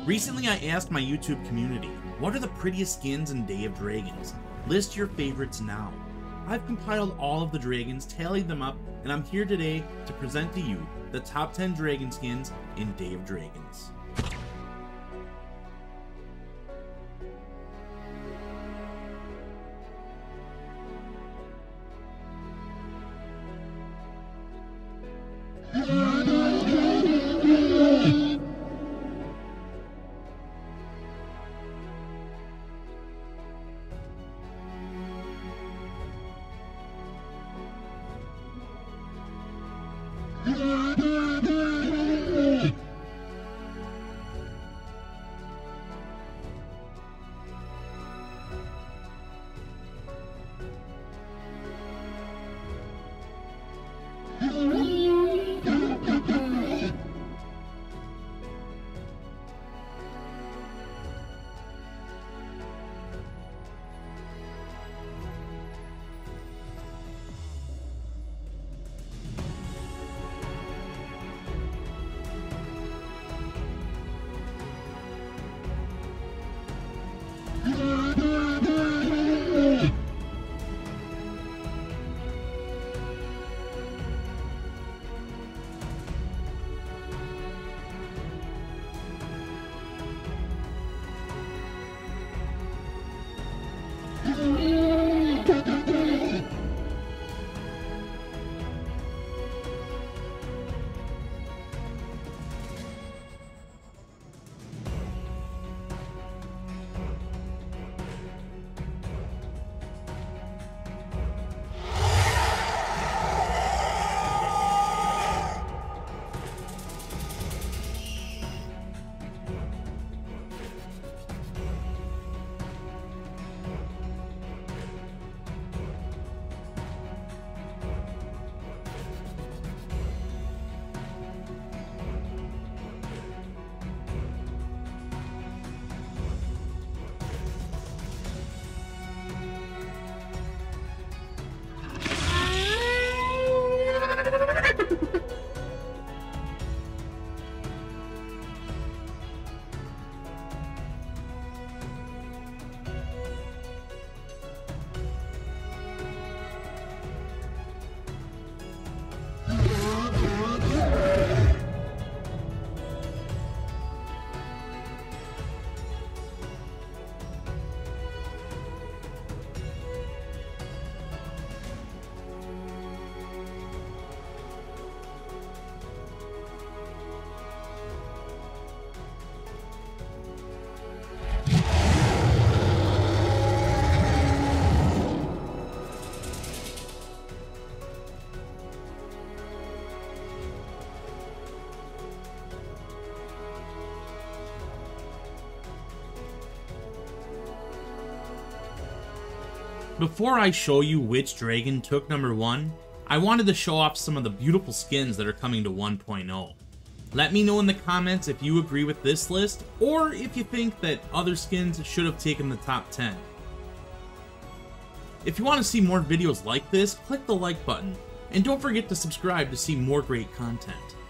Recently I asked my YouTube community, what are the prettiest skins in Day of Dragons? List your favorites now. I've compiled all of the dragons, tallied them up, and I'm here today to present to you the top 10 dragon skins in Day of Dragons. Before I show you which dragon took number 1, I wanted to show off some of the beautiful skins that are coming to 1.0. Let me know in the comments if you agree with this list, or if you think that other skins should have taken the top 10. If you want to see more videos like this, click the like button, and don't forget to subscribe to see more great content.